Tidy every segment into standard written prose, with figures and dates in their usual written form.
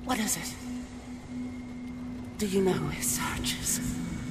What is it? Do you know where Sarge is?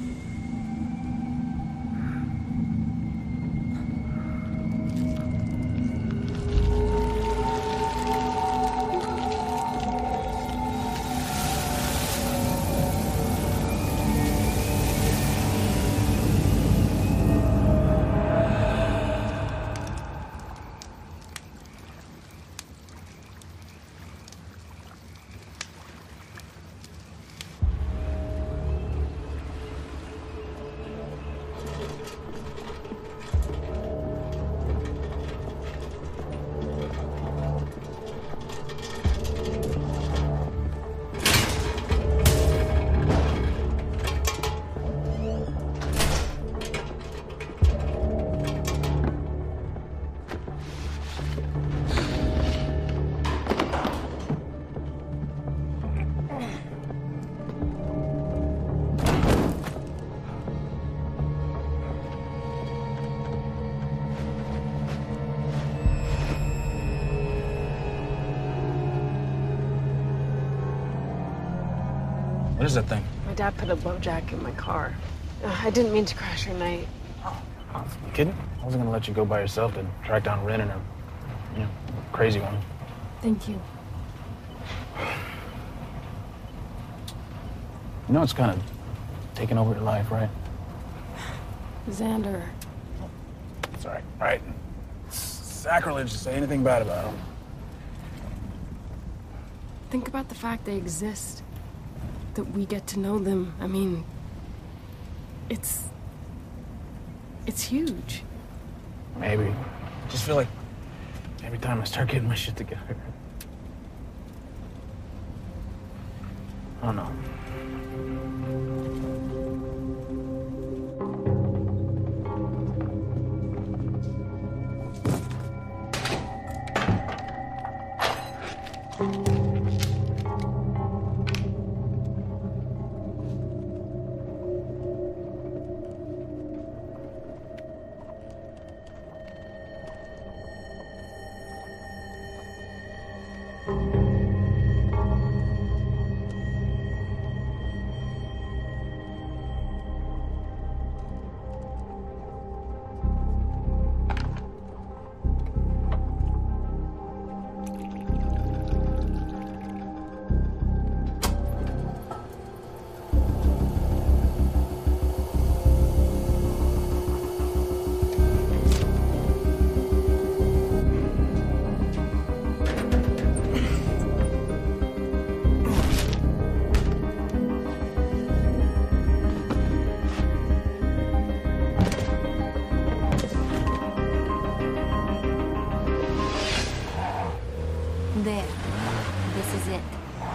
What is that thing? My dad put a blowjack in my car. I didn't mean to crash your night. Oh, you kidding? I wasn't gonna let you go by yourself to track down Ren and her, crazy one. Thank you. You know it's kind of taking over your life, right? Xander. Sorry, right. It's sacrilege to say anything bad about him. Think about the fact they exist. That we get to know them. I mean, it's huge. Maybe. I just feel like every time I start getting my shit together. I don't know. There. This is it.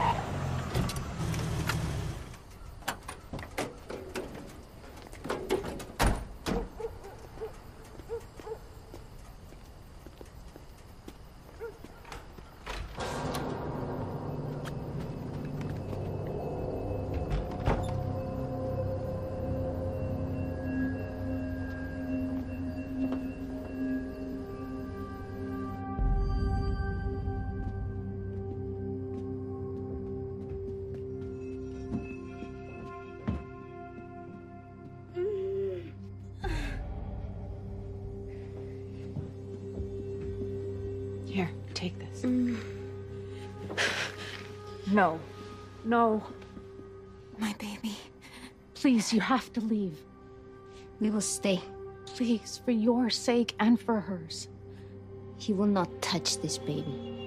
Here, take this. No. No. My baby. Please, you have to leave. We will stay. Please, for your sake and for hers. He will not touch this baby.